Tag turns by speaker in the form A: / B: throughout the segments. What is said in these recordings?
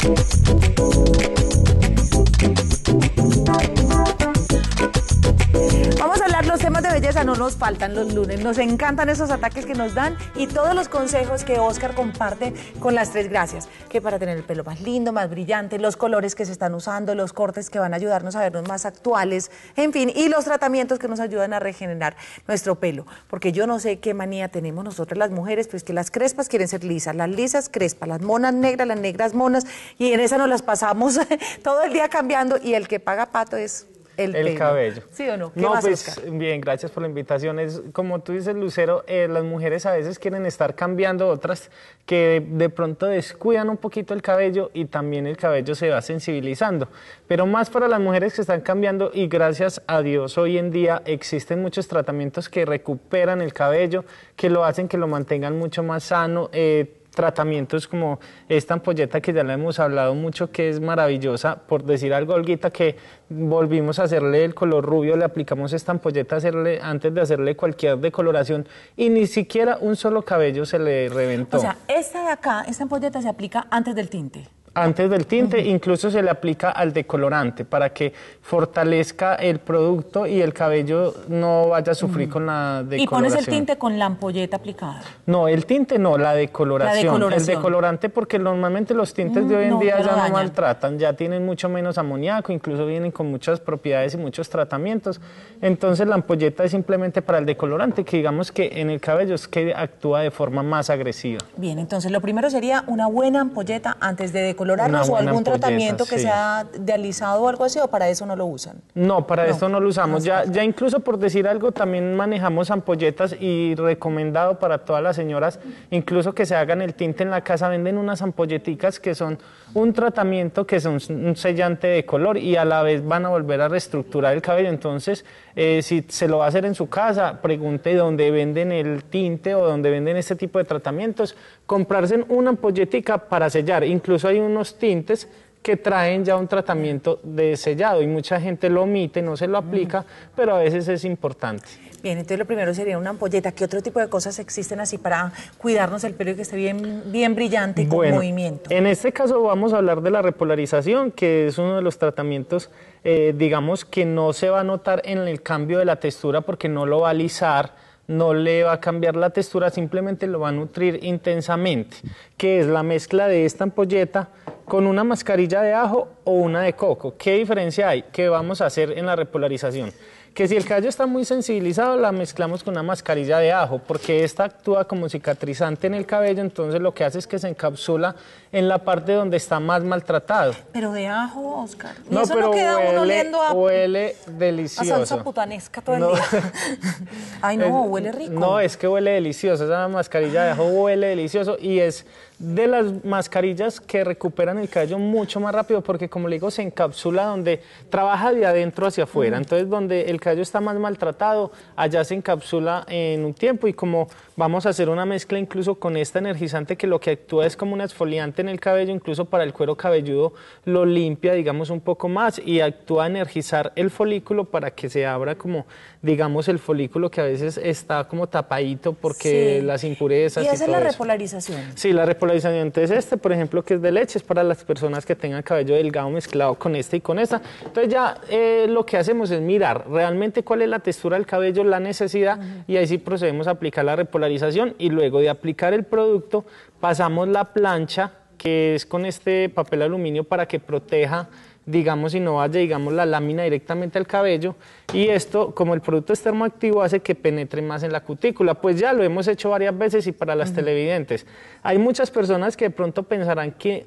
A: Vamos a hablar, los temas de belleza no nos faltan los lunes, nos encantan esos ataques que nos dan y todos los consejos que Oscar comparte con las tres gracias, que para tener el pelo más lindo, más brillante, los colores que se están usando, los cortes que van a ayudarnos a vernos más actuales, en fin, y los tratamientos que nos ayudan a regenerar nuestro pelo, porque yo no sé qué manía tenemos nosotras las mujeres, pues que las crespas quieren ser lisas, las lisas crespas, las monas negras, las negras monas, y en esa nos las pasamos todo el día cambiando, y el que paga pato es el
B: cabello.
A: ¿Sí o no? ¿Qué
B: No,
A: más,
B: pues
A: Oscar?
B: bien, gracias por la invitación. Es, como tú dices, Lucero, las mujeres a veces quieren estar cambiando, otras que de pronto descuidan un poquito el cabello y también el cabello se va sensibilizando. Pero más para las mujeres que están cambiando y gracias a Dios hoy en día existen muchos tratamientos que recuperan el cabello, que lo hacen que lo mantengan mucho más sano. Tratamientos como esta ampolleta que ya le hemos hablado mucho, que es maravillosa, por decir algo, Olguita, que volvimos a hacerle el color rubio, le aplicamos esta ampolleta antes de hacerle cualquier decoloración y ni siquiera un solo cabello se le reventó.
A: O sea, esta de acá, esta ampolleta se aplica antes del tinte.
B: Antes del tinte, incluso se le aplica al decolorante para que fortalezca el producto y el cabello no vaya a sufrir con la decoloración.
A: ¿Y pones el tinte con la ampolleta aplicada?
B: No, el tinte no, la decoloración.
A: La decoloración.
B: El decolorante, porque normalmente los tintes de hoy en día ya no maltratan, ya tienen mucho menos amoníaco, incluso vienen con muchas propiedades y muchos tratamientos. Entonces la ampolleta es simplemente para el decolorante, que digamos que en el cabello es que actúa de forma más agresiva.
A: Bien, entonces lo primero sería una buena ampolleta antes de decolorarnos o algún tratamiento que sea de alisado o algo así, o para eso no lo usan.
B: No, para esto no lo usamos. Ya incluso por decir algo, también manejamos ampolletas y recomendado para todas las señoras, incluso que se hagan el tinte en la casa, venden unas ampolleticas que son un tratamiento, que son un sellante de color y a la vez van a volver a reestructurar el cabello. Entonces, si se lo va a hacer en su casa, pregunte dónde venden el tinte o dónde venden este tipo de tratamientos, comprarse una ampolletica para sellar. Incluso hay unos tintes que traen ya un tratamiento de sellado y mucha gente lo omite, no se lo aplica, pero a veces es importante.
A: Bien, entonces lo primero sería una ampolleta. ¿Qué otro tipo de cosas existen así para cuidarnos el pelo y que esté bien brillante y con movimiento?
B: En este caso vamos a hablar de la repolarización, que es uno de los tratamientos, digamos, que no se va a notar en el cambio de la textura porque no lo va a alisar, no le va a cambiar la textura, simplemente lo va a nutrir intensamente, que es la mezcla de esta ampolleta con una mascarilla de ajo o una de coco. ¿Qué diferencia hay? ¿Qué vamos a hacer en la repolarización? Que si el cabello está muy sensibilizado, la mezclamos con una mascarilla de ajo, porque esta actúa como cicatrizante en el cabello, entonces lo que hace es que se encapsula en la parte donde está más maltratado.
A: Pero de ajo, Oscar. ¿Y
B: no,
A: eso
B: pero
A: no queda uno oliendo
B: huele delicioso.
A: A salsa putanesca todo el día. Ay, no, huele rico.
B: No, es que huele delicioso. Esa mascarilla de ajo huele delicioso y es de las mascarillas que recuperan el cabello mucho más rápido porque, como le digo, se encapsula donde trabaja de adentro hacia afuera. Entonces, donde el cabello está más maltratado, allá se encapsula en un tiempo y como vamos a hacer una mezcla incluso con esta energizante que lo que actúa es como un exfoliante en el cabello, incluso para el cuero cabelludo lo limpia, digamos, un poco más y actúa a energizar el folículo para que se abra como, digamos, el folículo que a veces está como tapadito porque las impurezas y
A: esa es la
B: todo eso.
A: repolarización.
B: Sí, la repolarización. Entonces por ejemplo, que es de leche, es para las personas que tengan cabello delgado mezclado con este y con esta. Entonces ya lo que hacemos es mirar realmente cuál es la textura del cabello, la necesidad, y ahí sí procedemos a aplicar la repolarización y luego de aplicar el producto pasamos la plancha, que es con este papel aluminio para que proteja, digamos, y no vaya, digamos, la lámina directamente al cabello, y esto, como el producto es termoactivo, hace que penetre más en la cutícula. Pues ya lo hemos hecho varias veces y para las televidentes. Hay muchas personas que de pronto pensarán que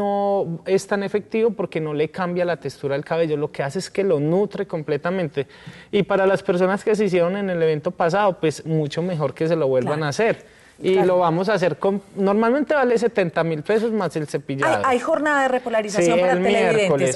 B: no es tan efectivo porque no le cambia la textura del cabello, lo que hace es que lo nutre completamente. Y para las personas que se hicieron en el evento pasado, pues mucho mejor que se lo vuelvan a hacer. Y lo vamos a hacer con, normalmente vale 70.000 pesos más el cepillado.
A: Hay jornada de repolarización para televidentes.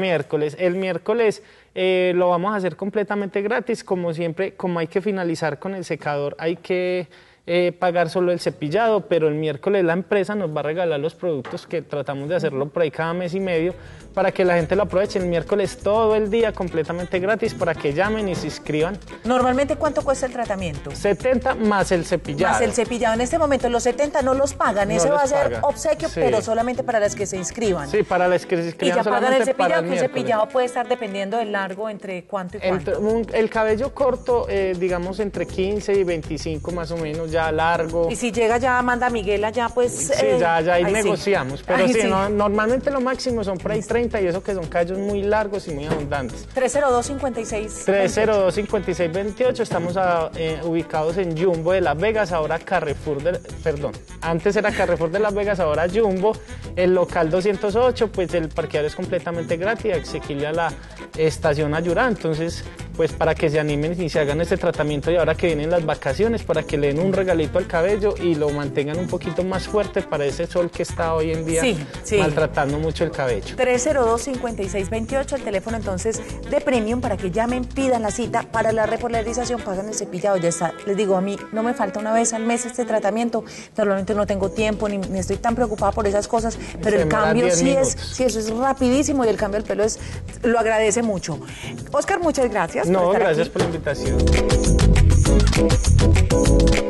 B: El miércoles lo vamos a hacer completamente gratis, como siempre, como hay que finalizar con el secador, hay que pagar solo el cepillado, pero el miércoles la empresa nos va a regalar los productos que tratamos de hacerlo por ahí cada mes y medio para que la gente lo aproveche el miércoles todo el día completamente gratis para que llamen y se inscriban.
A: Normalmente, ¿cuánto cuesta el tratamiento?
B: 70 más el cepillado.
A: Más el cepillado. En este momento los 70 no los pagan, ese va a ser
B: paga.
A: obsequio,
B: Sí.
A: pero solamente para las que se inscriban.
B: Sí, para las que se
A: Y
B: inscriban
A: ya pagan el
B: solamente para
A: cepillado,
B: el
A: que el
B: miércoles.
A: cepillado puede estar dependiendo del largo, entre cuánto y cuánto.
B: El cabello corto, digamos entre 15 y 25 más o menos, ya largo.
A: Y si llega ya Amanda Miguela, ya pues...
B: Sí, ya ahí
A: ahí sí.
B: negociamos, pero
A: Ahí
B: sí,
A: sí.
B: normalmente lo máximo son por ahí 30 y eso que son cabellos muy largos y muy abundantes.
A: 302-56.
B: 302-5628, estamos ubicados en Jumbo de Las Vegas, ahora Carrefour, antes era Carrefour de Las Vegas, ahora Jumbo, el local 208, pues el parqueadero es completamente gratis, asequible a la estación Ayurá, entonces pues para que se animen y se hagan este tratamiento y ahora que vienen las vacaciones, para que le den un regalito al cabello y lo mantengan un poquito más fuerte para ese sol que está hoy en día
A: Sí.
B: maltratando mucho el cabello.
A: 302-5628, el teléfono entonces de Premium para que llamen, pidan la cita para la repolarización, pagan el cepillado, ya está. Les digo, a mí no me falta una vez al mes este tratamiento, normalmente no tengo tiempo ni estoy tan preocupada por esas cosas, pero
B: Se
A: el
B: demora
A: cambio
B: 10 minutos.
A: sí, eso es rapidísimo y el cambio del pelo lo agradece mucho. Óscar, muchas gracias.
B: No,
A: por estar
B: gracias
A: aquí.
B: por la invitación.